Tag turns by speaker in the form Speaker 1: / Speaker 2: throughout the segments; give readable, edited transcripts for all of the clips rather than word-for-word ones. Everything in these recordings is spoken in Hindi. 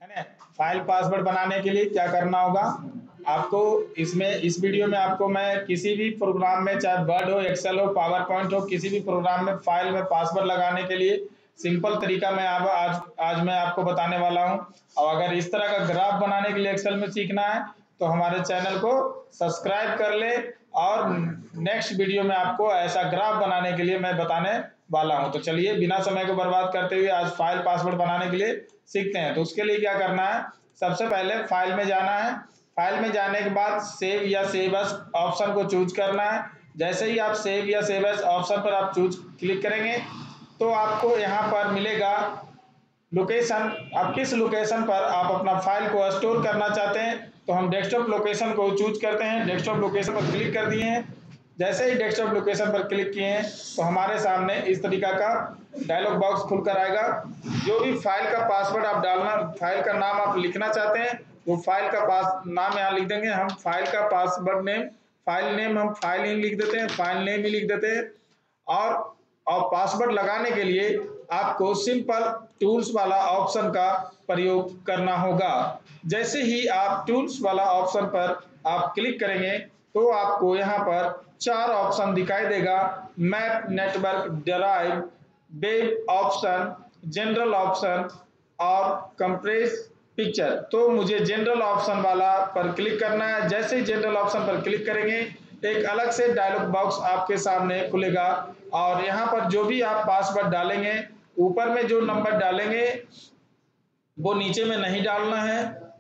Speaker 1: है ना। फाइल पासवर्ड बनाने के लिए क्या करना होगा आपको, इस वीडियो में आपको मैं किसी भी प्रोग्राम में, चाहे वर्ड हो, एक्सेल हो, पावर पॉइंट हो, किसी भी प्रोग्राम में फाइल में पासवर्ड लगाने के लिए सिंपल तरीका मैं आज मैं आपको बताने वाला हूं। और अगर इस तरह का ग्राफ बनाने के लिए एक्सेल में सीखना है तो हमारे चैनल को सब्सक्राइब कर ले, और नेक्स्ट वीडियो में आपको ऐसा ग्राफ बनाने के लिए मैं बताने वाला हूं। तो चलिए बिना समय को बर्बाद करते हुए आज फाइल पासवर्ड बनाने के लिए सीखते हैं। तो उसके लिए क्या करना है, सबसे पहले फाइल में जाना है। फाइल में जाने के बाद सेव या सेव एज ऑप्शन को चूज करना है। जैसे ही आप सेव या सेव एज ऑप्शन पर आप क्लिक करेंगे तो आपको यहाँ पर मिलेगा लोकेशन। आप किस लोकेशन पर आप अपना फाइल को स्टोर करना चाहते हैं, तो हम डेस्कटॉप लोकेशन को चूज करते हैं। डेस्कटॉप लोकेशन पर क्लिक कर दिए हैं। जैसे ही डेस्कटॉप लोकेशन पर क्लिक किए हैं तो हमारे सामने इस तरीका का डायलॉग बॉक्स खुलकर आएगा। जो भी फाइल का पासवर्ड आप डालना, फाइल का नाम आप लिखना चाहते हैं, वो फाइल का नाम यहाँ लिख देंगे। हम फाइल का पासवर्ड नेम, फाइल नेम हम फाइल नेम लिख देते हैं, फाइल नेम ही लिख देते हैं। और पासवर्ड लगाने के लिए आपको सिंपल टूल्स वाला ऑप्शन का प्रयोग करना होगा। जैसे ही आप टूल्स वाला ऑप्शन पर आप क्लिक करेंगे तो आपको यहाँ पर 4 ऑप्शन दिखाई देगा। Map, network, drive, web option, general option और कंप्रेस पिक्चर। तो मुझे जनरल ऑप्शन वाला पर क्लिक करना है। जैसे ही जनरल ऑप्शन पर क्लिक करेंगे एक अलग से डायलॉग बॉक्स आपके सामने खुलेगा, और यहाँ पर जो भी आप पासवर्ड डालेंगे, ऊपर में जो नंबर डालेंगे वो नीचे में नहीं डालना है।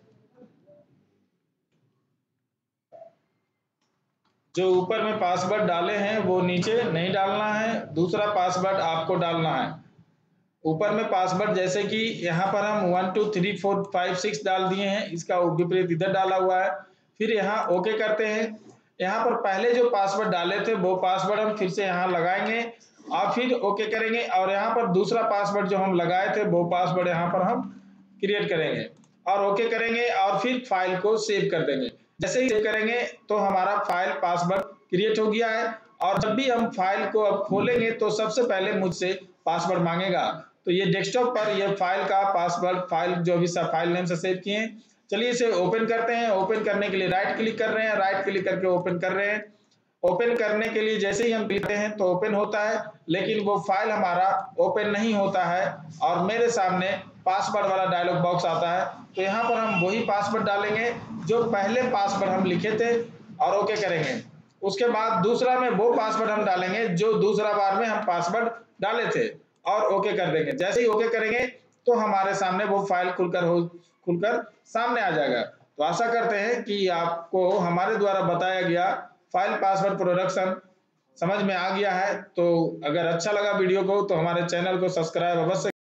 Speaker 1: जो ऊपर में पासवर्ड डाले हैं वो नीचे नहीं डालना है, दूसरा पासवर्ड आपको डालना है। ऊपर में पासवर्ड जैसे कि यहाँ पर हम 1 2 3 4 5 6 डाल दिए हैं, इसका विपरीत इधर डाला हुआ है। फिर यहाँ ओके करते हैं। यहाँ पर पहले जो पासवर्ड डाले थे वो पासवर्ड हम फिर से यहाँ लगाएंगे और फिर ओके करेंगे, और यहाँ पर दूसरा पासवर्ड जो हम लगाए थे वो पासवर्ड यहाँ पर हम क्रिएट करेंगे और ओके करेंगे, और फिर फाइल को सेव कर देंगे। जैसे ही सेव करेंगे तो हमारा फाइल पासवर्ड क्रिएट हो गया है। और जब भी हम फाइल को अब खोलेंगे तो सबसे पहले मुझसे पासवर्ड मांगेगा। तो ये डेस्कटॉप पर ये फाइल का पासवर्ड, फाइल जो भी फाइल नेम से सेव किए हैं। चलिए इसे ओपन करते हैं। ओपन करने के लिए राइट क्लिक कर रहे हैं, राइट क्लिक करके ओपन कर रहे हैं। ओपन करने के लिए जैसे ही हम क्लिक करते हैं तो ओपन होता है, लेकिन वो फाइल हमारा ओपन नहीं होता है और मेरे सामने पासवर्ड वाला डायलॉग बॉक्स आता है। तो यहाँ पर हम वही पासवर्ड डालेंगे जो पहले पासवर्ड हम लिखे थे और ओके करेंगे। उसके बाद दूसरा में वो पासवर्ड हम डालेंगे जो दूसरा बार में हम पासवर्ड डाले थे और ओके कर देंगे। जैसे ही ओके करेंगे तो हमारे सामने वो फाइल खुलकर सामने आ जाएगा। तो आशा करते हैं कि आपको हमारे द्वारा बताया गया फाइल पासवर्ड प्रोटेक्शन समझ में आ गया है। तो अगर अच्छा लगा वीडियो को तो हमारे चैनल को सब्सक्राइब अवश्य